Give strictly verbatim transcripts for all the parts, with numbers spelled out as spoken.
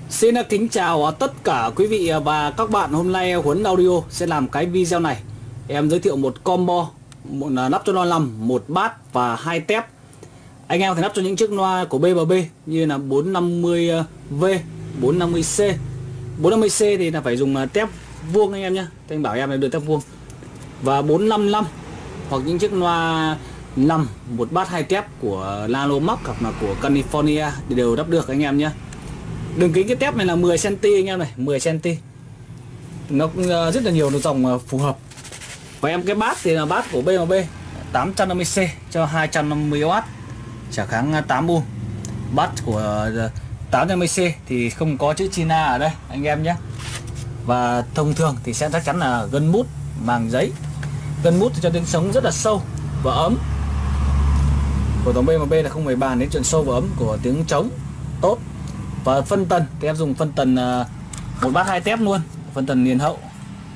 Xin kính chào tất cả quý vị và các bạn. Hôm nay Huấn Audio sẽ làm cái video này. Em giới thiệu một combo, một nắp cho loa nằm, một bát và hai tép. Anh em có thể nắp cho những chiếc loa của bê em bê như là bốn năm mươi V, bốn năm mươi C. bốn năm mươi C thì là phải dùng tép vuông anh em nhé. Anh bảo em là được tép vuông. Và bốn năm lăm hoặc những chiếc loa nằm một bát hai tép của Nano Max hoặc là của California thì đều đắp được anh em nhé. Đường kính cái tép này là mười xăng ti mét anh em này, mười xăng ti mét. Nó rất là nhiều dòng phù hợp. Và em cái bát thì là bát của bê em bê tám trăm năm mươi C cho hai trăm năm mươi oát, trả kháng tám ohm. Bát của tám trăm năm mươi C thì không có chữ China ở đây anh em nhé. Và thông thường thì sẽ chắc chắn là gân mút màng giấy. Gân mút thì cho tiếng sống rất là sâu và ấm. Của dòng bê em bê là không phải bàn đến chuyện sâu và ấm của tiếng trống tốt. Và phân tần thì em dùng phân tần một bát hai tép luôn, phân tần liền hậu.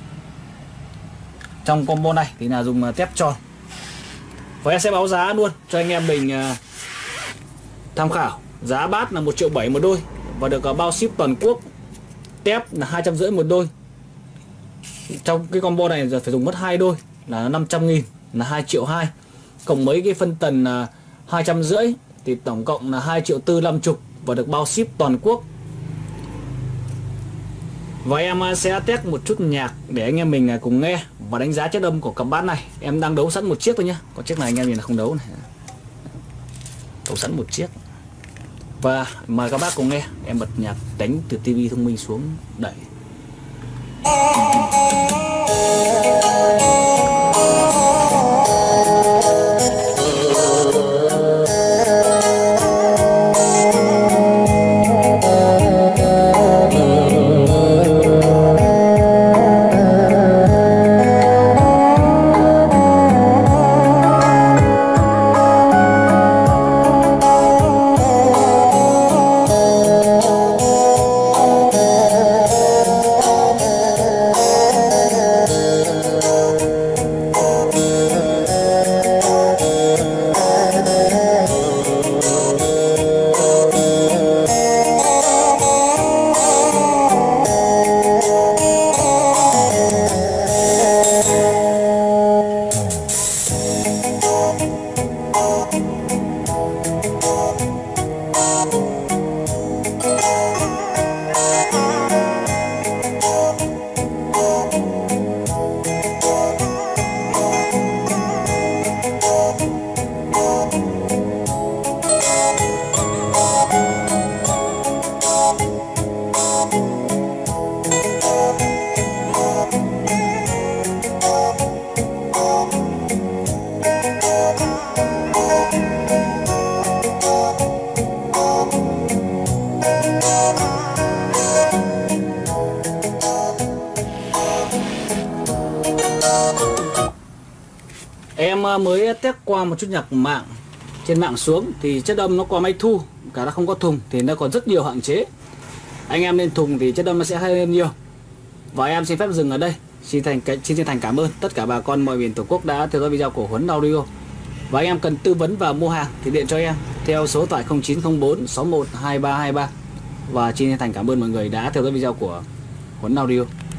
Trong combo này thì là dùng tép tròn. Và em sẽ báo giá luôn cho anh em mình tham khảo. Giá bát là một triệu bảy một đôi và được bao ship toàn quốc. Tép là hai trăm rưỡi một đôi. Trong cái combo này giờ phải dùng mất hai đôi là năm trăm nghìn, là hai triệu hai. Cộng mấy cái phân tần hai trăm rưỡi thì tổng cộng là hai triệu tư năm chục và được bao ship toàn quốc. Và em sẽ test một chút nhạc để anh em mình cùng nghe và đánh giá chất âm của cặp bát này. Em đang đấu sẵn một chiếc thôi nhé, còn chiếc này anh em nhìn là không đấu này. Đấu sẵn một chiếc. Và mời các bác cùng nghe. Em bật nhạc đánh từ tivi thông minh xuống đẩy. Em mới test qua một chút nhạc mạng trên mạng xuống thì chất âm nó qua máy thu, cả nó không có thùng thì nó còn rất nhiều hạn chế. Anh em lên thùng thì chất âm nó sẽ hay hơn nhiều. Và em xin phép dừng ở đây. Xin thành xin chân thành cảm ơn tất cả bà con mọi miền Tổ quốc đã theo dõi video của Huấn Audio. Và anh em cần tư vấn và mua hàng thì điện cho em theo số điện thoại không chín không bốn sáu một hai ba hai ba. Và xin chân thành cảm ơn mọi người đã theo dõi video của Huấn Audio.